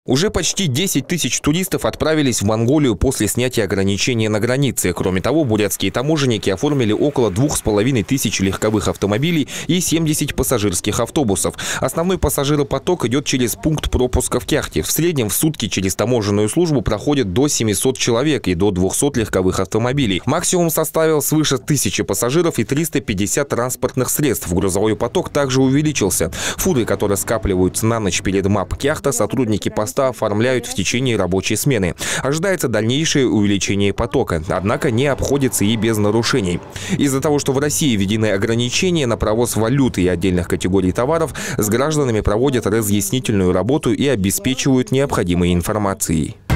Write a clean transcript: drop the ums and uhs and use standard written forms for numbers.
Уже почти 10 тысяч туристов отправились в Монголию после снятия ограничений на границе. Кроме того, бурятские таможенники оформили около 2500 легковых автомобилей и 70 пассажирских автобусов. Основной пассажиропоток идет через пункт пропуска в Кяхте. В среднем в сутки через таможенную службу проходит до 700 человек и до 200 легковых автомобилей. Максимум составил свыше 1000 пассажиров и 350 транспортных средств. Грузовой поток также увеличился. Фуры, которые скапливаются на ночь перед МАП Кяхта, сотрудники поста оформляют в течение рабочей смены. Ожидается дальнейшее увеличение потока, однако не обходится и без нарушений. Из-за того, что в России введены ограничения на провоз валюты и отдельных категорий товаров, с гражданами проводят разъяснительную работу и обеспечивают необходимой информацией.